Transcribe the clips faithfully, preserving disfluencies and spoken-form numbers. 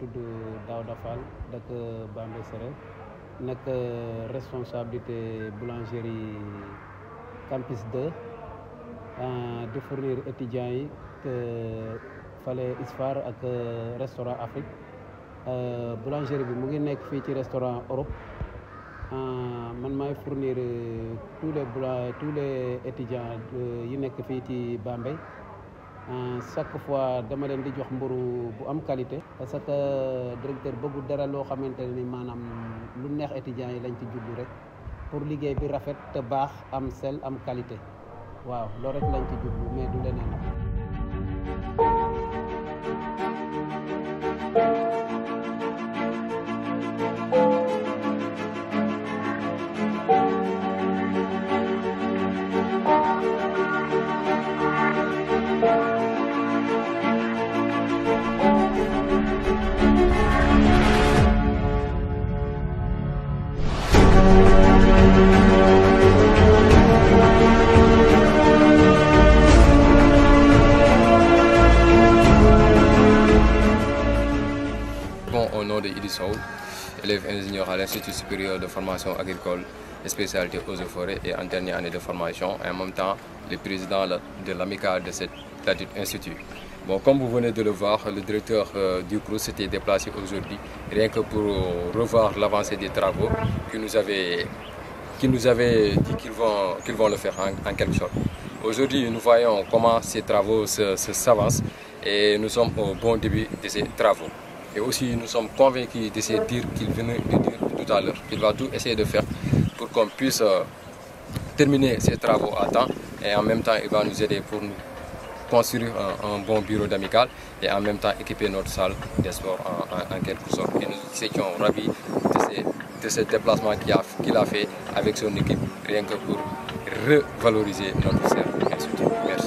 tudd Daouda Fall dëkk Bambey Sérère nekk responsabilité boulangerie Campus deux di fournir étudiants yi fale Isfar ak restaurant Afrique boulangerie bi mu ngi nekk fii ci restaurant Europe man maay fournir tous les boula tous les étudiants yi nekk fii ci Bambey chaque fois dama leen di jox mburu bu am qualité parce que directeur bëggul dara loo xamante ne ni maanaam lu neex étudiants yi lañ ci jublu rek pour liggéey bi rafet te baax am sel am qualité waaw loolu rek lañ ci jublu mais du leneen. Au nom de Idi Sow, élève ingénieur à l'Institut supérieur de formation agricole et spécialité eaux et forêts et en dernière année de formation, et en même temps le président de l'amicale de cet institut. Bon, comme vous venez de le voir, le directeur euh, du C R O U S s'était déplacé aujourd'hui rien que pour revoir l'avancée des travaux qui nous avait, qui nous avait dit qu'ils vont, qu'ils vont le faire en, en quelque sorte. Aujourd'hui, nous voyons comment ces travaux s'avancent se, se, et nous sommes au bon début de ces travaux. Et aussi, nous sommes convaincus de ces dires qu'il venait de dire tout à l'heure. Il va tout essayer de faire pour qu'on puisse euh, terminer ces travaux à temps. Et en même temps, il va nous aider pour nous construire un, un bon bureau d'amicale et en même temps équiper notre salle de sport en, en, en quelque sorte. Et nous étions ravis de, ces, de ce déplacement qu'il a, qu'il a fait avec son équipe, rien que pour revaloriser notre institut. Merci.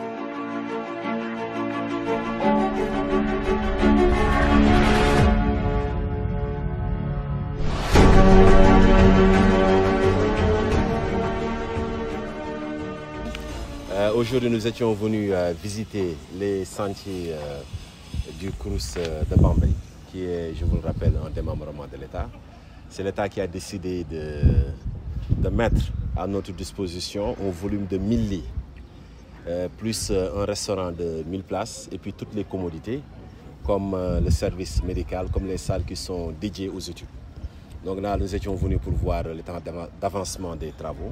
Euh, Aujourd'hui, nous étions venus euh, visiter les sentiers euh, du C R O U S euh, de Bambey, qui est, je vous le rappelle, un démembrement de l'État. C'est l'État qui a décidé de, de mettre à notre disposition un volume de mille lits, euh, plus euh, un restaurant de mille places, et puis toutes les commodités, comme euh, le service médical, comme les salles qui sont dédiées aux études. Donc là, nous étions venus pour voir le temps d'avancement des travaux.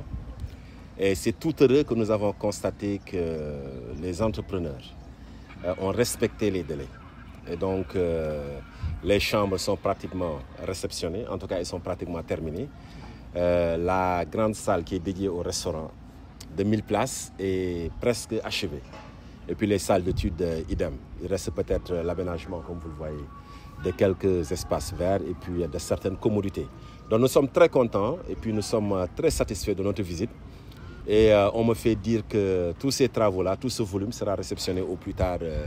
Et c'est tout heureux que nous avons constaté que les entrepreneurs euh, ont respecté les délais. Et donc, euh, les chambres sont pratiquement réceptionnées, en tout cas, elles sont pratiquement terminées. Euh, la grande salle qui est dédiée au restaurant de mille places est presque achevée. Et puis les salles d'études, euh, idem. Il reste peut-être l'aménagement, comme vous le voyez, de quelques espaces verts et puis de certaines commodités. Donc nous sommes très contents et puis nous sommes très satisfaits de notre visite. Et euh, on me fait dire que tous ces travaux-là, tout ce volume sera réceptionné au plus tard, euh,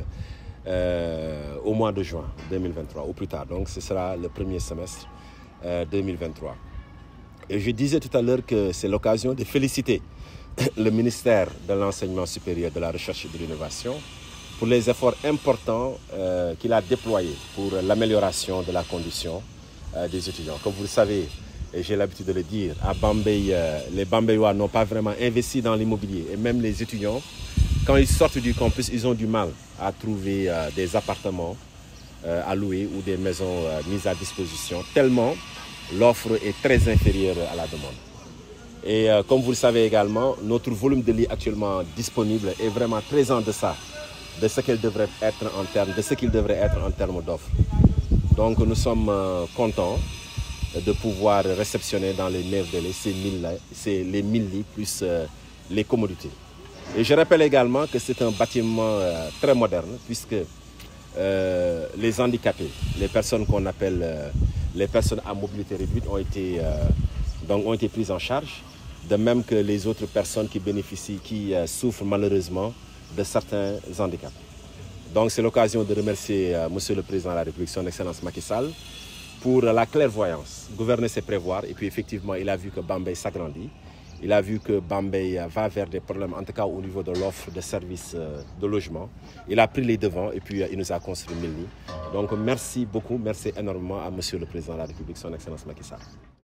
euh, au mois de juin deux mille vingt-trois, au plus tard. Donc ce sera le premier semestre euh, deux mille vingt-trois. Et je disais tout à l'heure que c'est l'occasion de féliciter le ministère de l'Enseignement supérieur, de la Recherche et de l'Innovation pour les efforts importants euh, qu'il a déployés pour l'amélioration de la condition euh, des étudiants. Comme vous le savez, et j'ai l'habitude de le dire, à Bambey, euh, les Bambeyois n'ont pas vraiment investi dans l'immobilier. Et même les étudiants, quand ils sortent du campus, ils ont du mal à trouver euh, des appartements euh, à louer ou des maisons euh, mises à disposition, tellement l'offre est très inférieure à la demande. Et euh, comme vous le savez également, notre volume de lits actuellement disponible est vraiment très en deçà de ce qu'il devrait être en termes, de ce qu'il devrait être en termes d'offres. Donc nous sommes euh, contents de pouvoir réceptionner dans les meilleurs délais ces mille, ces, les mille lits plus euh, les commodités. Et je rappelle également que c'est un bâtiment euh, très moderne puisque euh, les handicapés, les personnes qu'on appelle euh, les personnes à mobilité réduite ont été, euh, donc ont été prises en charge, de même que les autres personnes qui bénéficient, qui euh, souffrent malheureusement de certains handicaps. Donc c'est l'occasion de remercier euh, Monsieur le Président de la République, son Excellence Macky Sall, pour la clairvoyance. Gouverner, c'est prévoir. Et puis effectivement, il a vu que Bambey s'agrandit. Il a vu que Bambey va vers des problèmes, en tout cas au niveau de l'offre de services de logement. Il a pris les devants et puis il nous a construit mille lits. Donc merci beaucoup, merci énormément à Monsieur le Président de la République, son Excellence Macky Sall.